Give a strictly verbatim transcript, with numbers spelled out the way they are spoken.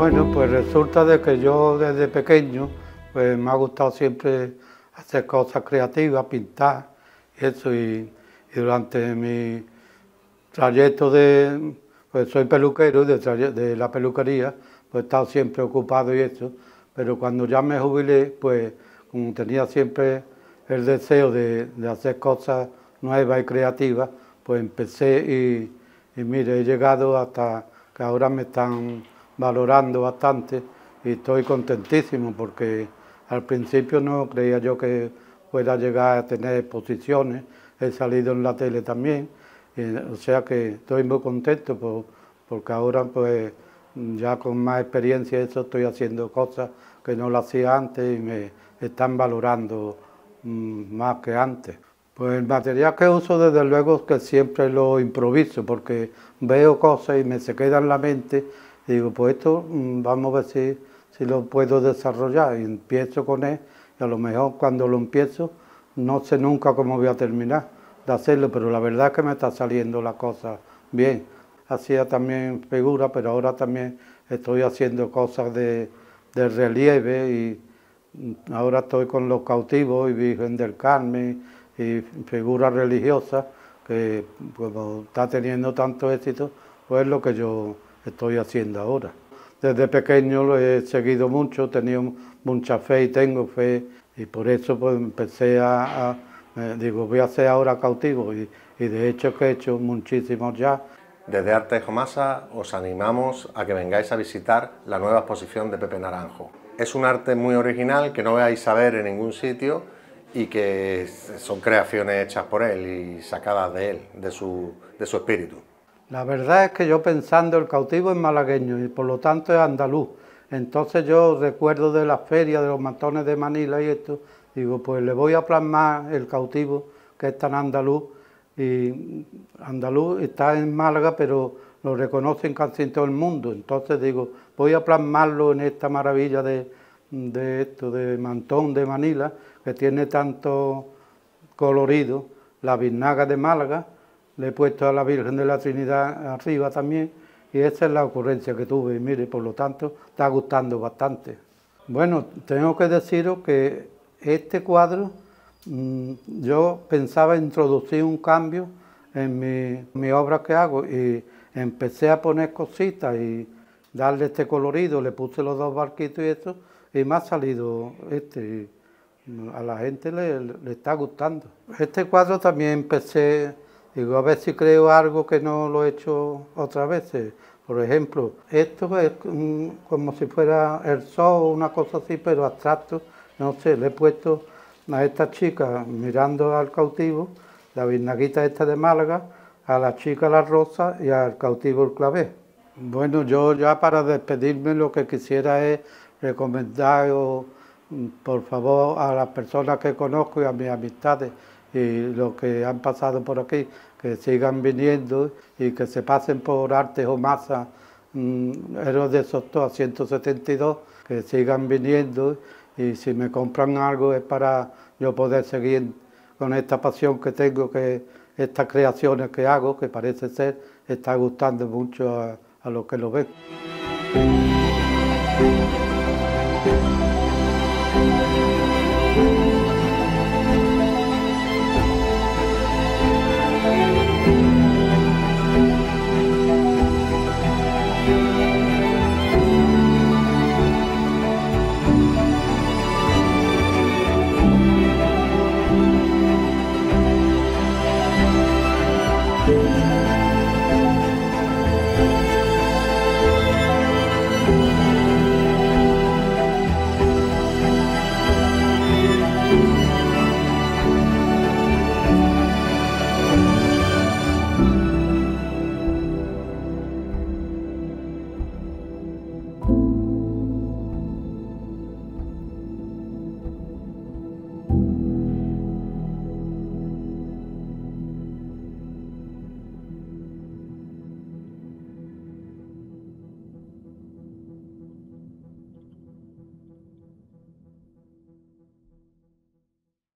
Bueno, pues resulta de que yo desde pequeño pues me ha gustado siempre hacer cosas creativas, pintar y eso, y, y durante mi trayecto de, pues soy peluquero de, de la peluquería, pues he estado siempre ocupado y eso, pero cuando ya me jubilé, pues como tenía siempre el deseo de, de hacer cosas nuevas y creativas, pues empecé y, y mire, he llegado hasta que ahora me están valorando bastante y estoy contentísimo porque al principio no creía yo que pueda llegar a tener exposiciones, he salido en la tele también, y, o sea que estoy muy contento por, porque ahora pues ya con más experiencia eso estoy haciendo cosas que no lo hacía antes y me están valorando mmm, más que antes. Pues el material que uso desde luego que siempre lo improviso porque veo cosas y me se queda en la mente y digo, pues esto mmm, vamos a ver si, si lo puedo desarrollar y empiezo con él y a lo mejor cuando lo empiezo no sé nunca cómo voy a terminar de hacerlo, pero la verdad es que me está saliendo la cosa bien. Hacía también figuras, pero ahora también estoy haciendo cosas de, de relieve y ahora estoy con los cautivos y Virgen del Carmen y figuras religiosas que como está teniendo tanto éxito, pues es lo que yo estoy haciendo ahora. Desde pequeño lo he seguido mucho, he tenido mucha fe y tengo fe y por eso pues empecé a, a eh, digo voy a hacer ahora cautivos y, y de hecho que he hecho muchísimos ya. Desde Arte Jomasa os animamos a que vengáis a visitar la nueva exposición de Pepe Naranjo. Es un arte muy original que no vais a ver en ningún sitio y que son creaciones hechas por él y sacadas de él, de su, de su espíritu. La verdad es que yo pensando el cautivo es malagueño y por lo tanto es andaluz. Entonces yo recuerdo de las ferias, de los matones de Manila y esto, digo pues le voy a plasmar el cautivo que es tan andaluz. Y andaluz está en Málaga, pero lo reconocen casi en todo el mundo. Entonces digo, voy a plasmarlo en esta maravilla de, de esto, de Mantón de Manila, que tiene tanto colorido, la biznaga de Málaga, le he puesto a la Virgen de la Trinidad arriba también, y esa es la ocurrencia que tuve, y mire, por lo tanto, está gustando bastante. Bueno, tengo que deciros que este cuadro, yo pensaba introducir un cambio en mi, mi obra que hago y empecé a poner cositas y darle este colorido, le puse los dos barquitos y eso, y me ha salido este, y a la gente le, le está gustando. Este cuadro también empecé, digo, a ver si creo algo que no lo he hecho otras veces. Por ejemplo, esto es como si fuera el sol, una cosa así, pero abstracto, no sé, le he puesto a esta chica mirando al cautivo, la biznaguita esta de Málaga, a la chica la rosa y al cautivo el clavé. Bueno, yo ya para despedirme lo que quisiera es recomendar, por favor, a las personas que conozco y a mis amistades y los que han pasado por aquí, que sigan viniendo y que se pasen por Arte Jomasa, mmm, Héroes de Sostó a ciento setenta y dos, que sigan viniendo. Y si me compran algo es para yo poder seguir con esta pasión que tengo, que estas creaciones que hago, que parece ser, está gustando mucho a, a los que lo ven. Thank you.